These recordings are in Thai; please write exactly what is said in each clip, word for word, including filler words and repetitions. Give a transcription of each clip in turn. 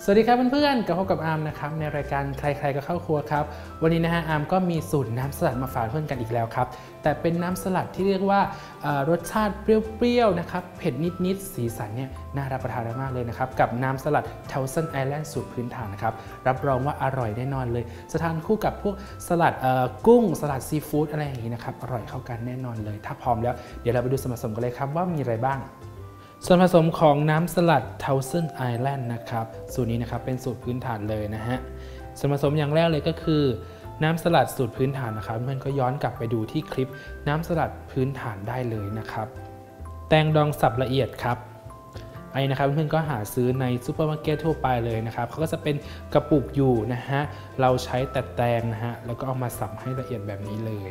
สวัสดีครับเพื่อนๆกับพบกับอาร์มนะครับในรายการใครๆก็เข้าครัวครับวันนี้นะฮะอาร์มก็มีสูตรน้ำสลัดมาฝากเพื่อนกันอีกแล้วครับแต่เป็นน้ำสลัดที่เรียกว่ารสชาติเปรี้ยวๆนะครับเผ็ดนิดๆสีสันเนี่ยน่ารับประทานมากเลยนะครับกับน้ำสลัด Thousand Island สูตรพื้นฐานนะครับรับรองว่าอร่อยแน่นอนเลยจะทานคู่กับพวกสลัดกุ้งสลัดซีฟู้ดอะไรอย่างนี้นะครับอร่อยเข้ากันแน่นอนเลยถ้าพร้อมแล้วเดี๋ยวเราไปดูส่วนผสมกันเลยครับว่ามีอะไรบ้างส่วนผสมของน้ำสลัด Thousand Island นะครับสูตรนี้นะครับเป็นสูตรพื้นฐานเลยนะฮะส่วนผสมอย่างแรกเลยก็คือน้ำสลัดสูตรพื้นฐานนะครับเพื่อนก็ย้อนกลับไปดูที่คลิปน้ำสลัดพื้นฐานได้เลยนะครับแตงดองสับละเอียดครับไอ้นะครับเพื่อนก็หาซื้อในซูเปอร์มาร์เก็ตทั่วไปเลยนะครับเขาก็จะเป็นกระปุกอยู่นะฮะเราใช้แต่แตงนะฮะแล้วก็เอามาสับให้ละเอียดแบบนี้เลย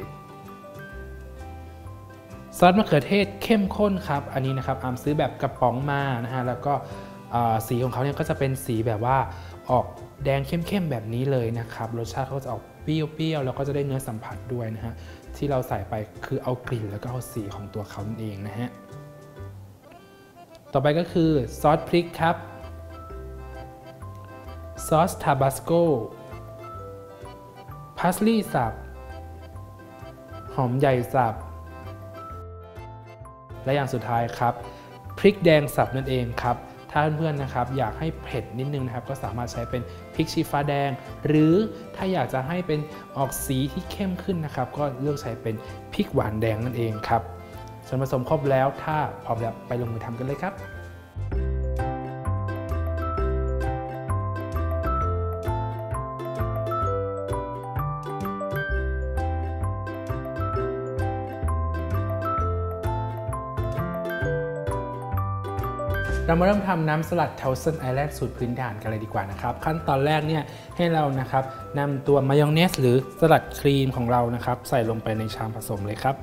ซอสมะเขือเทศเข้มข้นครับอันนี้นะครับอาร์มซื้อแบบกระป๋องมานะฮะแล้วก็สีของเขาเนี่ยก็จะเป็นสีแบบว่าออกแดงเข้มๆแบบนี้เลยนะครับรสชาติเขาจะออกเปรี้ยวๆแล้วก็จะได้เนื้อสัมผัสด้วยนะฮะที่เราใส่ไปคือเอากลิ่นแล้วก็เอาสีของตัวเขาเองนะฮะต่อไปก็คือซอสพริกครับซอสทาบาสโกพาสลีย์สับหอมใหญ่สับและอย่างสุดท้ายครับพริกแดงสับนั่นเองครับถ้าเพื่อนๆนะครับอยากให้เผ็ดนิดนึงนะครับก็สามารถใช้เป็นพริกชี้ฟ้าแดงหรือถ้าอยากจะให้เป็นออกสีที่เข้มขึ้นนะครับก็เลือกใช้เป็นพริกหวานแดงนั่นเองครับส่วนผสมครบแล้วถ้าพร้อมแล้วไปลงมือทำกันเลยครับเรามาเริ่มทำน้ำสลัด Thousand Island สูตรพื้นฐานกันเลยดีกว่านะครับขั้นตอนแรกเนี่ยให้เรานะครับนำตัวมายองเนสหรือสลัดครีมของเรานะครับใส่ลงไปในชามผสมเลยครับ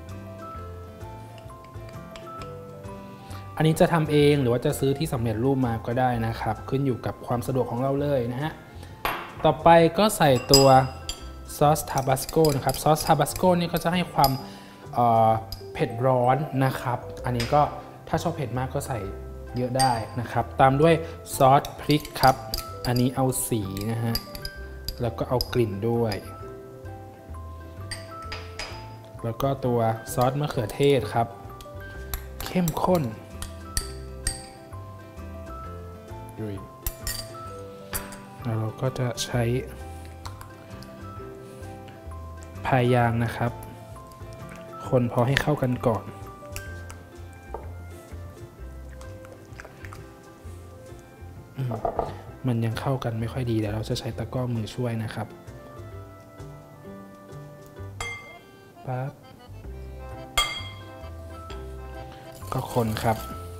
อันนี้จะทำเองหรือว่าจะซื้อที่สำเร็จรูปมาก็ได้นะครับขึ้นอยู่กับความสะดวกของเราเลยนะฮะต่อไปก็ใส่ตัวซอสทาบาสโกนะครับซอสทาบาสโกนี่ก็จะให้ความเอ่อเผ็ดร้อนนะครับอันนี้ก็ถ้าชอบเผ็ดมากก็ใส่เยอะได้นะครับตามด้วยซอสพริกครับอันนี้เอาสีนะฮะแล้วก็เอากลิ่นด้วยแล้วก็ตัวซอสมะเขือเทศครับเข้มข้นแล้วเราก็จะใช้พายยางนะครับคนพอให้เข้ากันก่อนมันยังเข้ากันไม่ค่อยดีเดี๋ยวเราจะใช้ตะกร้อมือช่วยนะครับปั๊บก็คนครับ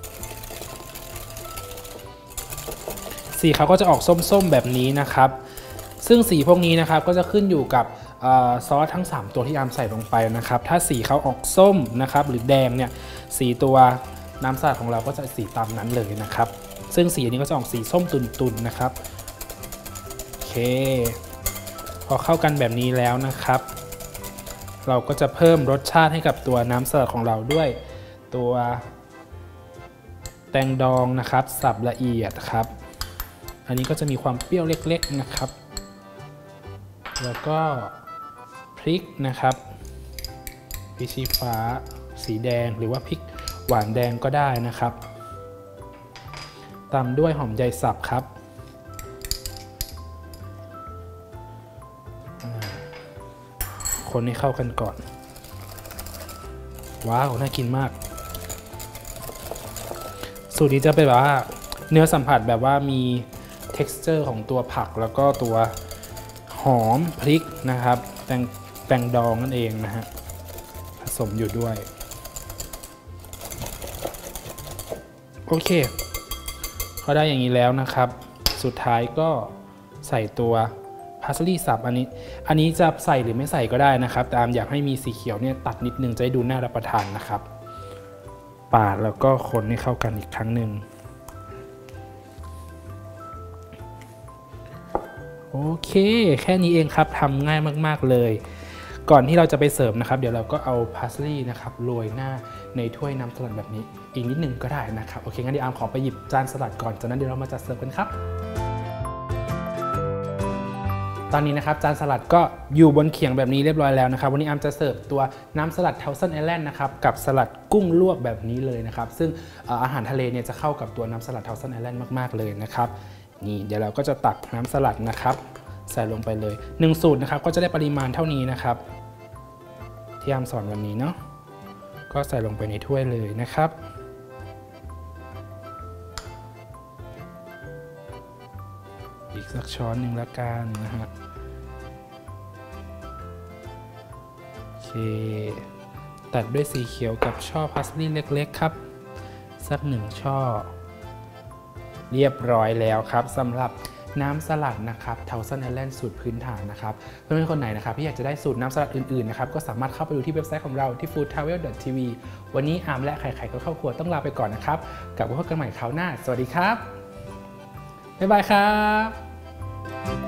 สีเขาก็จะออกส้มๆแบบนี้นะครับซึ่งสีพวกนี้นะครับก็จะขึ้นอยู่กับซอสทั้งสามตัวที่อาร์มใส่ลงไปนะครับถ้าสีเขาออกส้มนะครับหรือแดงเนี่ยสีตัวน้ำสลัดของเราก็จะสีตามนั้นเลยนะครับซึ่งสีนี้ก็จะออกสีส้มตุ่นๆนะครับโอเคพอเข้ากันแบบนี้แล้วนะครับเราก็จะเพิ่มรสชาติให้กับตัวน้ำสลัดของเราด้วยตัวแตงดองนะครับสับละเอียดครับอันนี้ก็จะมีความเปรี้ยวเล็กๆนะครับแล้วก็พริกนะครับพริกชี้ฟ้าสีแดงหรือว่าพริกหวานแดงก็ได้นะครับตามด้วยหอมใหญ่สับครับคนให้เข้ากันก่อนว้าวน่ากินมากสูตรนี้จะเป็นแบบว่าเนื้อสัมผัสแบบว่ามี texture ของตัวผักแล้วก็ตัวหอมพริกนะครับแตงแตงดองนั่นเองนะฮะผสมอยู่ด้วยโอเคพอได้อย่างนี้แล้วนะครับสุดท้ายก็ใส่ตัวพาสลีย์สับอันนี้อันนี้จะใส่หรือไม่ใส่ก็ได้นะครับแต่อามอยากให้มีสีเขียวเนี่ยตัดนิดนึงจะได้ดูน่ารับประทานนะครับปาดแล้วก็คนให้เข้ากันอีกครั้งหนึ่งโอเคแค่นี้เองครับทำง่ายมากๆเลยก่อนที่เราจะไปเสิร์ฟนะครับเดี๋ยวเราก็เอาพาสลีย์นะครับโรยหน้าในถ้วยน้ำสลัดแบบนี้อีกนิดนึงก็ได้นะครับโอเคงั้นเดี๋ยวอาร์มขอไปหยิบจานสลัดก่อนจากนั้นเดี๋ยวเรามาจัดเสิร์ฟกันครับตอนนี้นะครับจานสลัดก็อยู่บนเขียงแบบนี้เรียบร้อยแล้วนะครับวันนี้อาร์มจะเสิร์ฟตัวน้ำสลัด Thousand Island นะครับกับสลัดกุ้งลวกแบบนี้เลยนะครับซึ่งอาหารทะเลเนี่ยจะเข้ากับตัวน้ำสลัด Thousand Island มากๆเลยนะครับนี่เดี๋ยวเราก็จะตักน้ำสลัดนะครับใส่ลงไปเลยหนึ่งสูตรนะครับก็จะได้ปริมาณเท่านี้นะครับที่อาร์มสอนวันนี้เนาะก็ใส่ลงไปในถ้วยเลยนะครับอีกสักช้อนหนึ่งละกันนะฮะโอเคตัดด้วยสีเขียวกับช่อพาสลีย์เล็กๆครับสักหนึ่งช่อเรียบร้อยแล้วครับสำหรับน้ำสลัดนะครับ Thousand Island สูตรพื้นฐานนะครับเพื่อนๆคนไหนนะครับที่อยากจะได้สูตรน้ำสลัดอื่นๆนะครับก็สามารถเข้าไปดูที่เว็บไซต์ของเราที่ ฟู้ดทราเวล ดอท ที วี วันนี้อาร์มและใครๆก็เข้าครัวต้องลาไปก่อนนะครับกลับมาพบกันใหม่คราวหน้าสวัสดีครับบ๊ายบายครับ